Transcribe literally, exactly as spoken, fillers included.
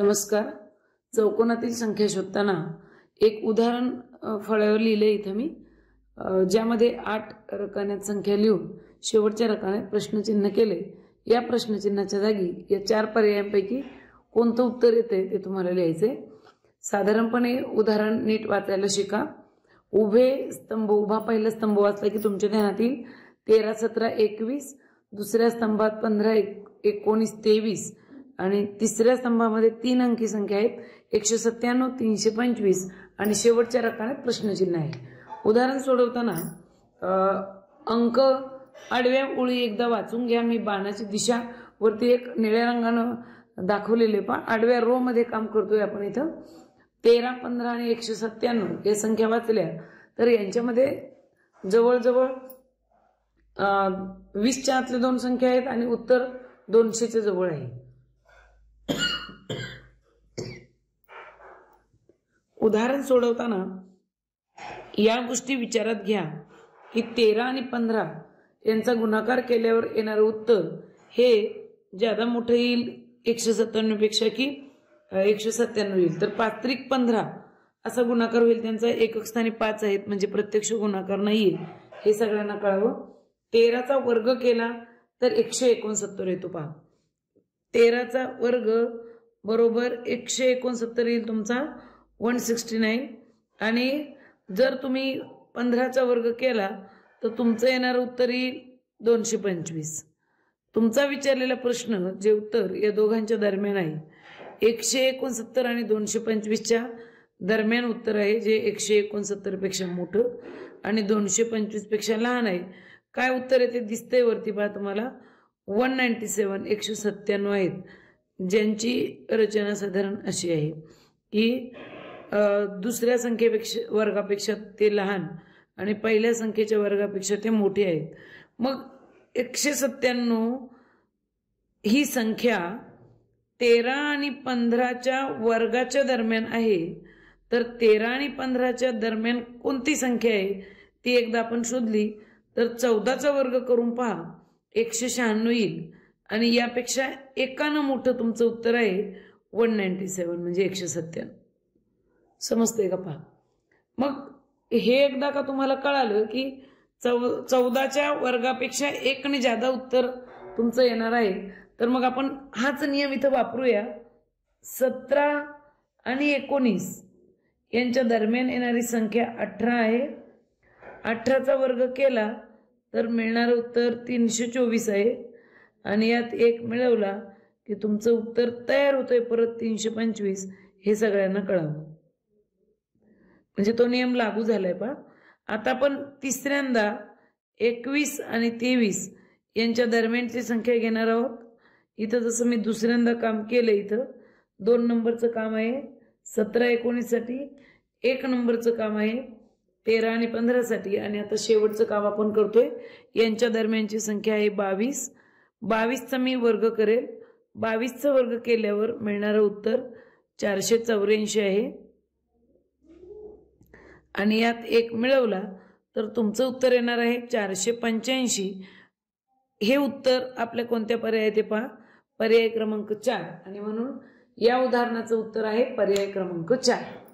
नमस्कार। चौकोनातील संख्या शोधताना एक उदाहरण फळ्यावर लिहिले इथे मी, ज्यामध्ये आठ रकान्यात संख्या लिहून शेवटच्या रकान्यात प्रश्नचिन्ह केले। या प्रश्नचिन्हाच्या जागी या चार पर्यायांपैकी कोणतं उत्तर येते ते तुम्हाला लिहायचे। साधारणपणे उदाहरण नीट वाचायला शिका। उभे स्तंभ, उभा पहिला स्तंभ वाचला की तुमच्या ध्यानात येईल तेरा सतरा एकवीस, दुसऱ्या स्तंभात पंधरा एकोणीस तेवीस आणि तिसऱ्या स्तंभामध्ये तीन अंकी संख्या आहेत एकशे सत्त्याण्णव तीनशे पंचवीस आणि शेवटच्या रकान्यात प्रश्नचिन्ह आहे। उदाहरण सोडवताना अंक आडव्या ओळी एकदा वाचून घ्या। मी बाणाची दिशा वरती एक निळ्या रंगाने दाखवलेले पहा, आडव्या रो मध्ये काम करतोय आपण। इथं तेरा पंधरा आणि एकशे सत्त्याण्णव या संख्या वाचल्या तर यांच्यामध्ये जवळजवळ वीसच्या आतल्या दोन संख्या आहेत आणि उत्तर दोनशेच्या जवळ आहे। उदाहरण सोडवताना या गोष्टी विचारात घ्या की तेरा आणि पंधरा यांचा गुणाकार केल्यावर येणारे उत्तर हे ज्यादा मोठं येईल एकशे सत्त्याण्णव पेक्षा की एकशे सत्त्याण्णव येईल। तर पाच त्रिक पंधरा असा गुणाकार होईल, त्यांचा एकक स्थानी पाच आहेत म्हणजे प्रत्यक्ष गुणाकार नाहीये, हे सगळ्यांना कळावं। तेराचा वर्ग केला तर एकशे एकोणसत्तर येतो पहा। तेराचा वर्ग बरोबर एकशे एकोणसत्तर येईल तुमचा वन सिक्स्टी नाईन आणि जर तुम्ही पंधराचा वर्ग केला तर तुमचं येणार उत्तर येईल दोनशे पंचवीस। तुमचा विचारलेला प्रश्न जे उत्तर या दोघांच्या दरम्यान आहे, एकशे एकोणसत्तर आणि दोनशे पंचवीसच्या दरम्यान उत्तर आहे, जे एकशे एकोणसत्तर पेक्षा मोठं आणि दोनशे पंचवीस पेक्षा लहान आहे। काय उत्तर आहे ते दिसतंय वरती पहा तुम्हाला, वन नाईन्टी सेवन एकशे सत्त्याण्णव आहेत, ज्यांची रचना साधारण अशी आहे की दुसऱ्या संख्येपेक्षा वर्गापेक्षा ते लहान आणि पहिल्या संख्येच्या वर्गापेक्षा ते मोठे आहेत। मग एकशे सत्त्याण्णव ही संख्या तेरा आणि पंधराच्या वर्गाच्या दरम्यान आहे, तर तेरा आणि पंधराच्या दरम्यान कोणती संख्या आहे ती एकदा आपण शोधली तर चौदाचा वर्ग करून पहा, एकशे शहाण्णव येईल आणि यापेक्षा एकानं मोठं तुमचं उत्तर आहे वन नाईन्टी सेवन म्हणजे एकशे सत्त्याण्णव। समजतंय का पहा। मग हे एकदा का तुम्हाला कळालं की चौ चौदाच्या वर्गापेक्षा एक ने जादा उत्तर तुमचं येणार आहे, तर मग आपण हाच नियम इथं वापरूया। सतरा आणि एकोणीस यांच्या दरम्यान येणारी संख्या अठरा आहे। अठराचा वर्ग केला तर मिळणारं उत्तर तीनशे चोवीस आहे आणि यात एक मिळवला की तुमचं उत्तर तयार होतंय परत तीनशे पंचवीस। हे सगळ्यांना कळावं म्हणजे तो नियम लागू झालाय पहा। आता आपण तिसऱ्यांदा एकवीस आणि तेवीस यांच्या दरम्यानची संख्या घेणार आहोत। इथं जसं मी दुसऱ्यांदा काम केलं, इथं दोन नंबरचं काम आहे सतरा एकोणीस साठी, एक नंबरचं काम आहे तेरा आणि पंधरा साठी आणि आता शेवटचं काम आपण करतोय यांच्या दरम्यानची संख्या आहे बावीस। बावीसचा मी वर्ग करेल, बावीसचा वर्ग केल्यावर मिळणारं उत्तर चारशे चौऱ्याऐंशी आहे आणि यात एक मिळवला तर तुमचं उत्तर येणार आहे चारशे पंच्याऐंशी। हे उत्तर आपल्या कोणत्या पर्याय ते पहा, पर्याय क्रमांक चार, आणि म्हणून या उदाहरणाचं उत्तर आहे पर्याय क्रमांक चार।